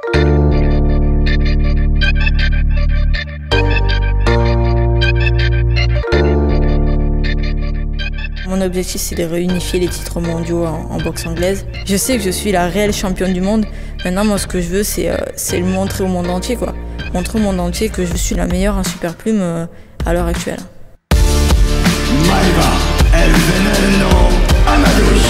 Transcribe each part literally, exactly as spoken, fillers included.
Mon objectif, c'est de réunifier les titres mondiaux en, en boxe anglaise. Je sais que je suis la réelle championne du monde. Maintenant, moi, ce que je veux, c'est euh, le montrer au monde entier, quoi. Montrer au monde entier que je suis la meilleure en super plume euh, à l'heure actuelle. Maïva El Veneno Amadouche.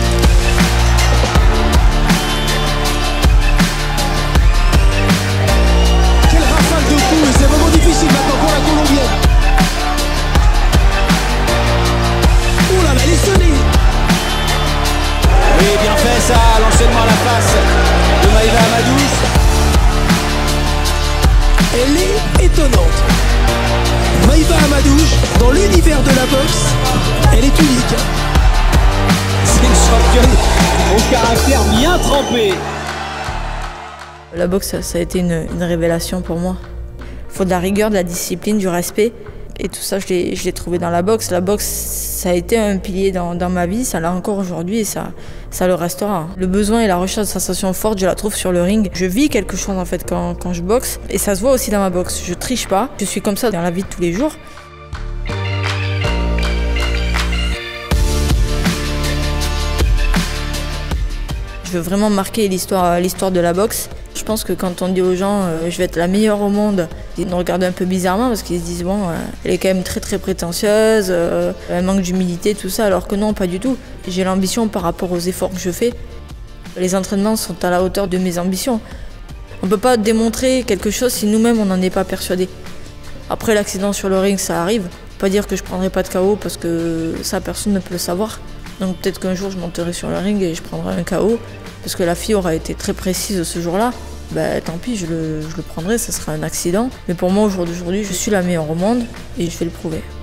Quelle rafale de coups, et c'est vraiment difficile maintenant pour la Colombienne. Oh là là, elle est sonnée. Oui, bien fait ça, l'enchaînement à la face de Maïva Amadouche. Elle est étonnante. Maïva Amadouche, dans l'univers de la boxe, elle est unique. C'est une championne au caractère bien trempé. La boxe, ça, ça a été une, une révélation pour moi. Il faut de la rigueur, de la discipline, du respect. Et tout ça, je l'ai trouvé dans la boxe. La boxe, ça a été un pilier dans, dans ma vie, ça l'a encore aujourd'hui et ça, ça le restera. Le besoin et la recherche de sensations fortes, je la trouve sur le ring. Je vis quelque chose en fait quand, quand je boxe et ça se voit aussi dans ma boxe. Je triche pas, je suis comme ça dans la vie de tous les jours. Je veux vraiment marquer l'histoire l'histoire de la boxe. Je pense que quand on dit aux gens euh, je vais être la meilleure au monde, ils nous regardent un peu bizarrement parce qu'ils se disent bon, euh, elle est quand même très très prétentieuse, euh, elle manque d'humilité, tout ça, alors que non, pas du tout. J'ai l'ambition par rapport aux efforts que je fais. Les entraînements sont à la hauteur de mes ambitions. On ne peut pas démontrer quelque chose si nous-mêmes on n'en est pas persuadé. Après l'accident sur le ring, ça arrive. Pas dire que je ne prendrai pas de K O parce que ça, personne ne peut le savoir. Donc peut-être qu'un jour je monterai sur le ring et je prendrai un K O parce que la fille aura été très précise ce jour-là. Bah, tant pis, je le, je le prendrai, ça sera un accident. Mais pour moi, au jour d'aujourd'hui, je suis la meilleure au monde et je vais le prouver.